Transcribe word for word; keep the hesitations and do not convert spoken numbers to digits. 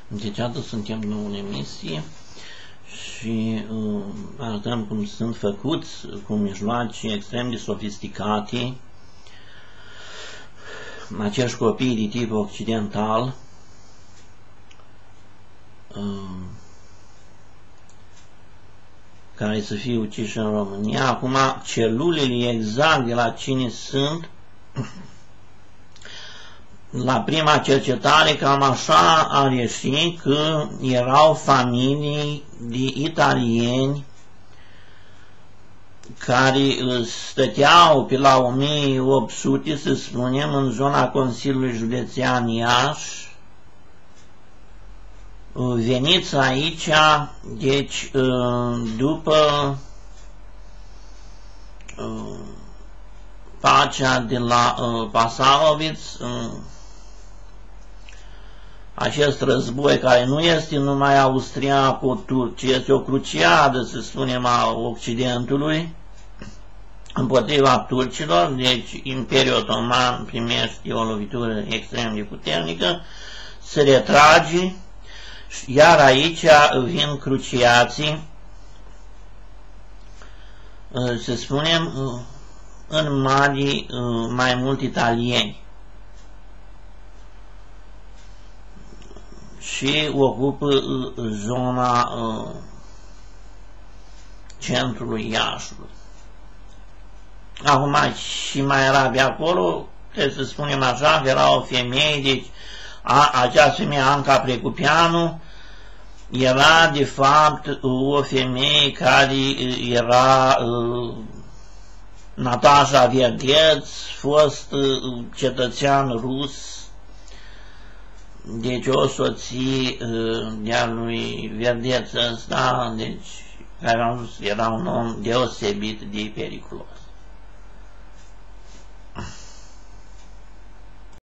Deci, atât suntem nou în emisie și uh, arătăm cum sunt făcuți cu mijloace extrem de sofisticate acești copii de tip occidental, uh, care să fie uciși în România. Acum, celulele exact de la cine sunt, la prima cercetare cam așa a ieșit că erau familii de italieni care stăteau pe la o mie opt sute, să spunem, în zona Consiliului Județean Iași. Veniți aici, deci după pacea de la Passarowitz, acest război care nu este numai austriaco-turc, ci este o cruciadă, să spunem, a Occidentului împotriva turcilor. Deci Imperiul Otoman primește o lovitură extrem de puternică, se retrage, iar aici vin cruciații, să spunem, în mari mai mult italieni, și ocupă zona uh, centrului Iașului. Acum și mai era pe acolo, trebuie să spunem așa, că era o femeie, deci a, această femeie, Anca Precupeanu, era de fapt o femeie care era uh, Natasha Verdeț, fost uh, cetățean rus. Deci o soție uh, de-a lui Verdeț ăsta, deci, care am zis, era un om deosebit de periculos.